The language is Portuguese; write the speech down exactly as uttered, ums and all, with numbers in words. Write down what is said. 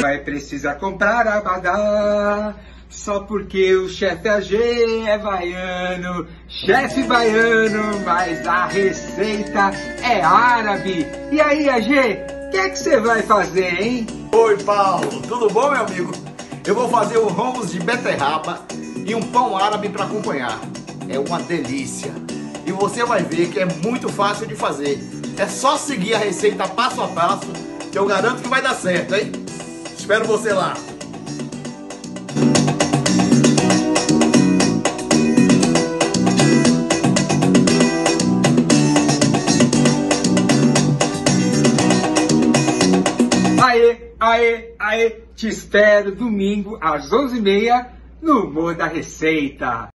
vai precisar comprar abadá, só porque o chefe A G é baiano, chefe baiano, mas a receita é árabe. E aí, A G, o que é que você vai fazer, hein? Oi, Paulo, tudo bom, meu amigo? Eu vou fazer um hummus de beterraba e um pão árabe para acompanhar. É uma delícia. E você vai ver que é muito fácil de fazer. É só seguir a receita passo a passo, que eu garanto que vai dar certo, hein? Espero você lá. Aê, aê, aê, te espero domingo às onze e meia no Humor da Receita.